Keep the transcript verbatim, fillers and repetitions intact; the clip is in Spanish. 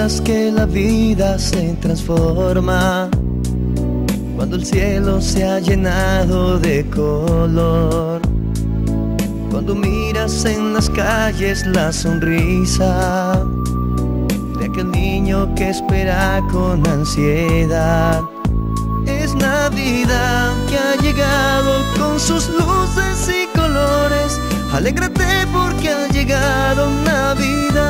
piensas que la vida se transforma cuando el cielo se ha llenado de color, cuando miras en las calles la sonrisa de aquel niño que espera con ansiedad. Es Navidad que ha llegado con sus luces y colores. Alégrate porque ha llegado Navidad.